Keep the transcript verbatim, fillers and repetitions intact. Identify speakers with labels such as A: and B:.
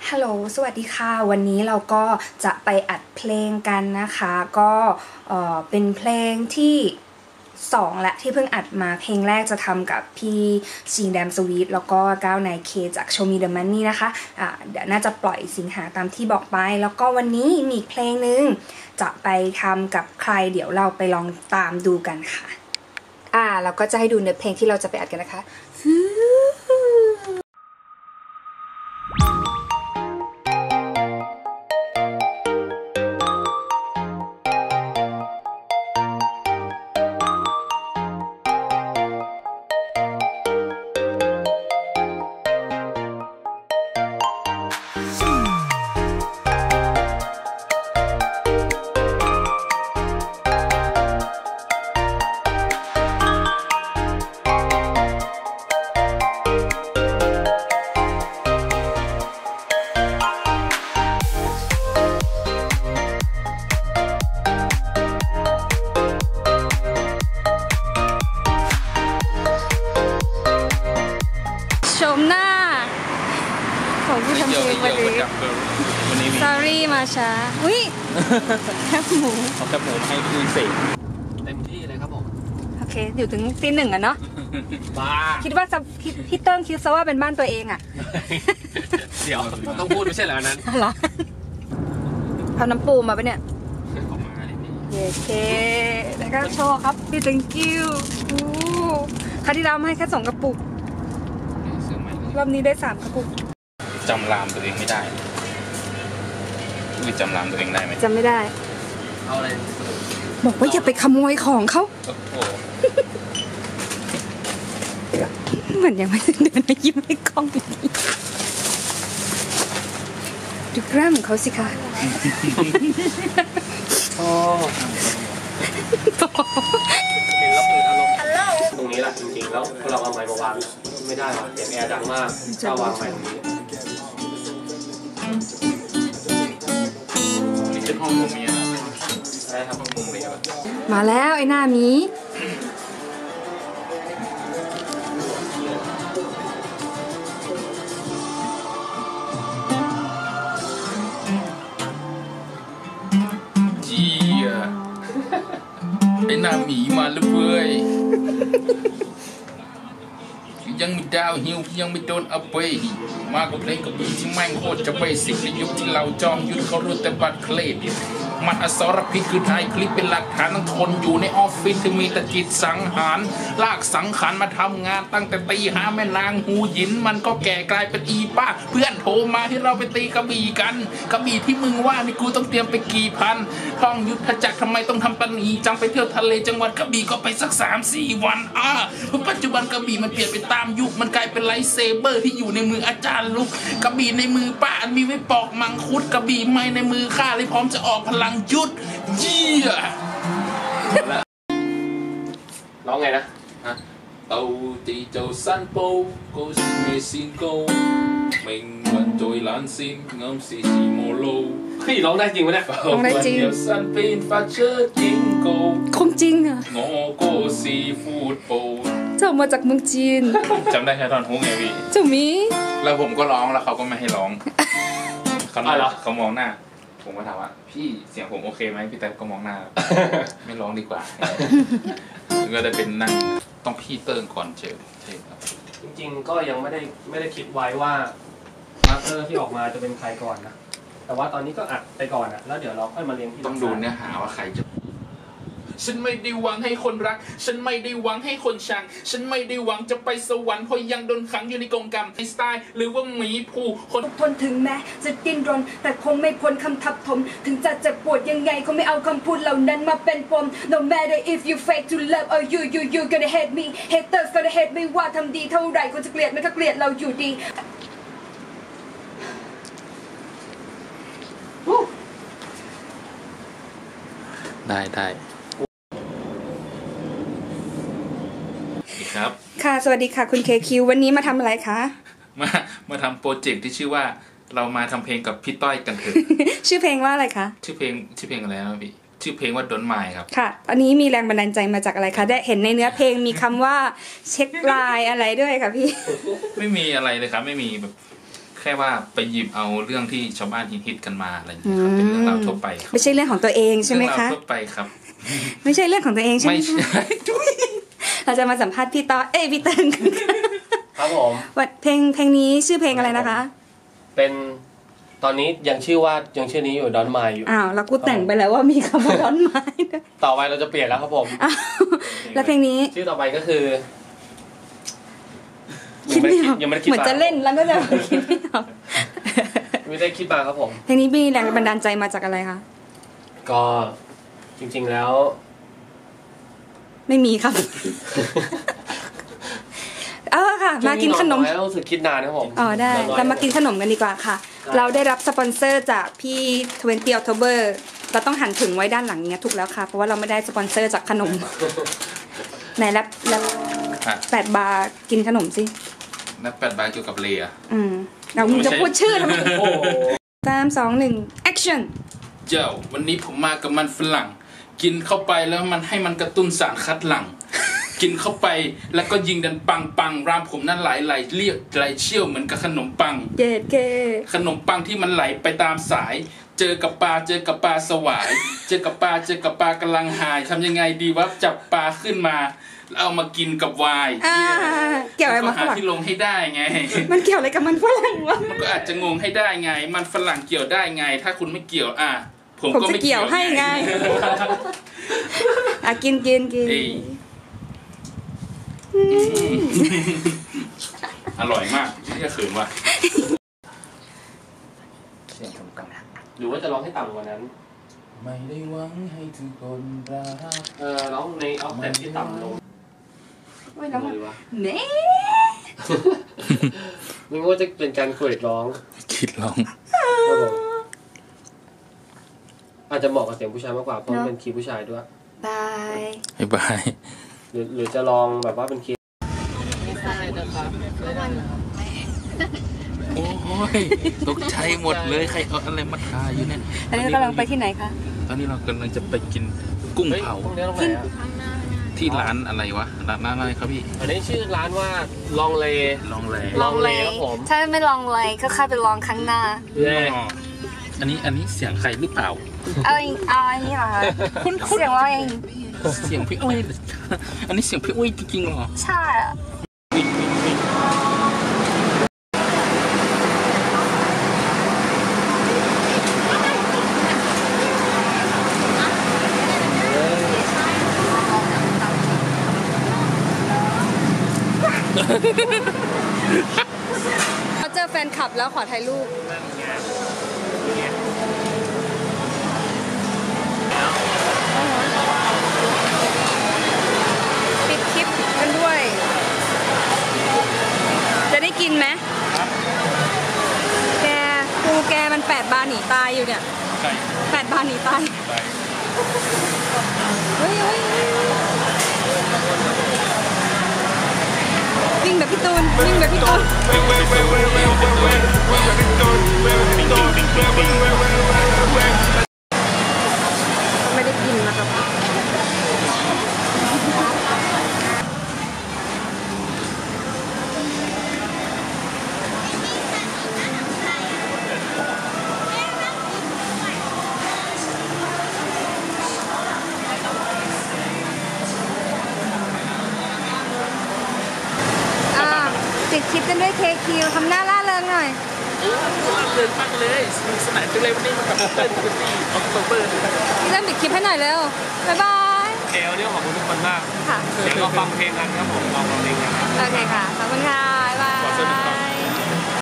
A: ฮัลโหลสวัสดีค่ะวันนี้เราก็จะไปอัดเพลงกันนะคะก็เอ่อเป็นเพลงที่สองและที่เพิ่งอัดมาเพลงแรกจะทำกับพี่ชิงแดมสวีทแล้วก็ก้าวนายเคจาก Show Me The Money นะคะอ่าเดี๋ยวน่าจะปล่อยสิงหาตามที่บอกไปแล้วก็วันนี้มีเพลงนึงจะไปทำกับใครเดี๋ยวเราไปลองตามดูกันค่ะอ่าเราก็จะให้ดูเนื้อเพลงที่เราจะไปอัดกันนะคะชมหน้าของผู้ทำเพลงวันนี้วันนี้ sorry มาช้าอุ้ยแคบหมู
B: เอาแคบหมูมาให้พี่เสก
C: เต็มที่เลยครับผม
A: โอเคอยู่ถึงตีหนึ่งอะเนาะ
C: บ้า
A: คิดว่าพี่เติ้งคิดซะว่าเป็นบ้านตัวเองอะ
C: เดี๋ยวต้องพูดไม่ใช่เหรอนั้น
A: เหรอทำน้ำปูมาปะเนี่ย
C: ของมาเลยพี่
A: โอเคแล้วก็โชว์ครับพี่ thank you ครั้งที่แล้วให้แค่สองกระปุกรอบนี้ได้สามกระปุก
B: จำรามตัวเองไม่ได้อุ้ยจำรามตัวเองได้ไหม
A: จำไม่ได้
C: เอาอะไร
A: บอกว่าอย่าไปขโมยของเขาเหมือนยังไม่เดินมายิ้มให้กล้องนี้ดูกล้ามของเขาสิคะ
C: โอ้เห็นแล้วเปิดอารมณ์ตรงนี้แหละจริงๆแล้วเราเอาไมค์มาวางไม่ได้หรอกเสียงแอร์ดังมากถ้าวางไมค์ตรงนี้
B: นี่เป็นห้องมุมนี้นะ
C: ใช่ครับห้องมุมนี้
A: มาแล้วไอ้หน้ามี
B: จีอะไอ้หน้าหมีมาเลยเว้ยยังมีดาวฮิวยังไม่โดนเอาไปมากับเพลงกับบีที่แม่งโคตรจะเบสิกในยุคที่เราจอมยุทธเขารู้แต่บัตรเครดิตมันอสรพิษคือถ่ายคลิปเป็นหลักฐานทั้งทนอยู่ในออฟฟิศที่มีตะกิดสังหารลากสังขารมาทำงานตั้งแต่ตีห้าแม่นางหูหยินมันก็แก่กลายเป็นอีป้าเพื่อนโทรมาให้เราไปตีกระบี่กันกระบี่ที่มึงว่านี่กูต้องเตรียมไปกี่พันท่องยุทธจักรทำไมต้องทำปนีจังไปเที่ยวทะเลจังหวัดกระบี่ก็ไปสักสามสี่วันอ่ะปัจจุบันกระบี่มันเปลี่ยนไปตามยุคมันกลายเป็นไลท์เซเบอร์ที่อยู่ในมืออาจารย์ลุกกระบี่ในมือป้าอันมีไว้ปอกมังคุดกระบี่ไม้ในมือข้าเลยพร้อมจะออกพลังยุทธเยี่ย
C: ร้องไงนะ
B: ฮะ到地就散步高處未線高命運在冷線暗示是無路
C: เฮ้ยร้องได้จริงไหมเนี่ย
A: ร้องได้จริง
B: 身邊發出警告
A: คงจริงอ่ะ
B: 我ก็是ฟุตบอล
A: เจ้ามาจากเมืองจีน
B: จำได้แค่ตอนฮุกไงพี่
A: เจ้ามี
B: แล้วผมก็ร้องแล้วเขาก็ไม่ให้ร้องเขาเขามองหน้าผมก็ถามว่าพี่เสียงผมโอเคไหมพี่แต่ก็มองหน้าไม่ร้องดีกว่าก็ได้เป็นนั่งต้องพี่เติ้งก่อนเจอใช่ครับ
C: จริงๆก็ยังไม่ได้ไม่ได้คิดไว้ว่ามาสเตอร์ที่ออกมาจะเป็นใครก่อนนะแต่ว่าตอนนี้ก็อัดไปก่อนอ่ะแล้วเดี๋ยวเราค่อยมาเรียงที่
B: ต้องดูเนื้อหาว่าใครจะฉันไม่ได้หวังให้คนรักฉันไม่ได้หวังให้คนชังฉันไม่ได้หวังจะไปสวรรค์เพราะยังโดนขังอยู่ในกรงกรรมในสไตล์หรือว่าหมีผู้คน
A: ทนถึงแม้จะดิ้นรนแต่คงไม่พ้นคำทับถมถึงจะเจ็บปวดยังไงคงไม่เอาคำพูดเหล่านั้นมาเป็นปม No matter if you fake to love or you you you gonna hate me haters gonna hate me ว่าทำดีเท่าไหร่คนจะเกลียดไม่ก็เกลียดเราอยู่ดี
B: ได้ได้ครับ
A: ค่ะสวัสดีค่ะคุณเคคิววันนี้มาทำอะไรคะ
B: มามาทำโปรเจกต์ที่ชื่อว่าเรามาทำเพลงกับพี่ต้อยกันเถอะ
A: ชื่อเพลงว่าอะไรคะ
B: ชื่อเพลงชื่อเพลงอะไรนะพี่ ชื่อเพลงว่า Don't Mind ครับ
A: ค่ะอันนี้มีแรงบันดาลใจมาจากอะไรคะได้เห็นในเนื้อเพลงมีคำว่าเช็คไลน์อะไรด้วยค่ะพี่
B: ไม่มีอะไรเลยครับไม่มีแบบคค่ว่าไปหยิบเอาเรื่องที่ชาวบ้านฮิตๆกันมาอะไรอย่างเงี้ยครับเป็นเรื่องราวทั่วไปครับ
A: ไม่ใช่เรื่องของตัวเองใช่ไหม
B: เรื่อง
A: คะ
B: ราวทั่วไปครับ
A: ไม่ใช่เรื่องของตัวเองใช่ไหม
B: ไม่
A: คะ
B: ใช่จุ๊ย
A: เราจะมาสัมภาษณ์พี่ต่อเอ้ยพี่เติงกันค่ะ
C: ครับผม
A: ว่าเพลงเพลงนี้ชื่อเพลงอะไรนะคะ
C: เป็นตอนนี้ยังชื่อว่ายังชื่อนี้อยู่ดอนไมอยู่
A: อ้าวแล้วกูแต่งไปแล้วว่ามีคำว่าร้อนไม้ด้วย
C: ต่อไปเราจะเปลี่ยนแล้วครับผม
A: อ้าวแล้วเพลงนี้
C: ชื่อต่อไปก็คือ
A: คิดไม่ออก
C: ยังไม่ได้คิด
A: เหมือนจะเล่นแล้วก็จะคิดไม่ออก
C: ไม่ได้คิดมาครับผม
A: เพลงนี้มีแรงบันดาลใจมาจากอะไรคะ
C: ก็จริงๆแล้ว
A: ไม่มีครับ เอาละค่ะ มากินขนม
C: ช่วงรู้สึกคิดนานนะครับผม
A: อ๋อได้
C: อยๆ
A: เรามากินขนมกันดีกว่าค่ะ เราได้รับสปอนเซอร์จากพี่ทเวนตี้ออโตเบอร์เราต้องหันถึงไว้ด้านหลังเนี้ยถูกแล้วค่ะ เพราะว่าเราไม่ได้สปอนเซอร์จากขนม ไหนแล้วแล้ว
B: อ่ะ
A: แปดบาร์กินขนมสิ
B: นับแปดบาทเกี่ยวกับเลีย
A: อืมเรามึงจะพูดชื่อทำไม
C: โอ้โห
A: สามสองหนึ่งแอคชั่น
B: เจ้าวันนี้ผมมากับมันฝรั่ง กินเข้าไปแล้วมันให้มันกระตุ้นสารคัดหลั่ง กินเข้าไปแล้วก็ยิงดันปังปังรามผมนั้นไหลไหลเรียกไหลเชี่ยวเหมือนกับขนมปัง
A: เกดเก
B: ขนมปังที่มันไหลไปตามสาย เจอกับปลาเจอกับปลาสวาย เจอกับปลาเจอกับปลากำลังหายทำยังไงดีวะจับปลาขึ้นมาแล้วเอามากินกับไวน์
A: อ่าเกี่ยวอะไร
B: ก็
A: มาฝ
B: หา
A: รั่ง
B: ที่ลงให้ได้ไง
A: มันเกี่ยวอะไรกับมันฝรั่งวะ
B: มันก็อาจจะงงให้ได้ไง มันฝรั่งเกี่ยวได้ไง ถ้าคุณไม่เกี่ยวอ่ะผม
A: ผม
B: ก็
A: จะ
B: ไม่
A: เกี่ยวให้ไง อ่ะกินกินกิน
B: เอ้ยอร่อยมากไม่จะเขินว่ะเสียงกำกับ
C: หรือว่าจะร้องให้ต่ำกว่านั้น
B: ไม่ได้หวังให้ทุกคนรัก
C: เออร้องในออฟเซ็ตที่ต่ำลง
A: โอ้ยแล้วมัน
C: ดีวะ
A: เน่
C: นึกว่าจะเป็นการคุยร้อง
B: คิดลอง
C: ครับผมอาจจะเหมาะกับเสียงผู้ชายมากกว่าเพราะมันเป็นคีย์ผู้ชายด้วย
A: บาย
B: บ๊ายบาย
C: หรือหรือจะลองแบบว่าเป็นคีย์
B: โอ้ยตกใจหมดเลยใครเอาอะไรมาทาอยู่เนี่ย
A: อันนี้เรากำลังไปที่ไหนคะ
B: ตอนนี้เรากำลังจะไปกินกุ้ง
C: เฮ้ย
B: เผา
C: พวกนี้ตรงไหนอ่ะ
B: ที่ร้านอะไรวะร้านอะไรครับพี่
C: อันนี้ชื่อร้านว่าลองเล
B: ลองเลย
C: ลองเลยครับผม
A: ถ้าไม่ลองเลยก็ค่อยไปลองครั้งหน้า
C: เย่
B: อ๋ออันนี้อันนี้เสียงใครหรือเปล่า
A: เอาอีกเอาอันนี้เหรอคะเสียงเราเอง
B: เสียงพี่อุ้ยอันนี้เสียงพี่อุ้ยจริงๆเหรอ
A: ใช่อะเขาเจอแฟนคลับแล้วขอถ่ายรูปปิดคลิปกันด้วย จะได้กินไหมแกกูแกมันแปดบาร์หนีตายอยู่เนี่ย
B: ใช่
A: แปดบาร์หนีตาย
B: ไป
A: เฮ้ยเฮ้ยวิ่งแบบพี่ตูนวิ่งแบบพี่ตูนไม่ได้กินนะครับปิดคลิปกันด้วยเคคิวทำหน้าล่าเริงหน่อย
B: เดินมากเลยสนุกสนานจังเลยวันนี้มากับเต้นกันที่ออกโตเบอร์
A: พี่เริ่มปิดคลิปให้หน่อยเร็ว บ๊ายบาย
C: เอลเนี่ยขอบคุณทุกคนมาก
A: ค่ะ
C: เดี๋ยวเราฟังเพลงกันครับผมลองฟังเพลงกัน
A: โอเคค่ะ ขอบคุณค่ะ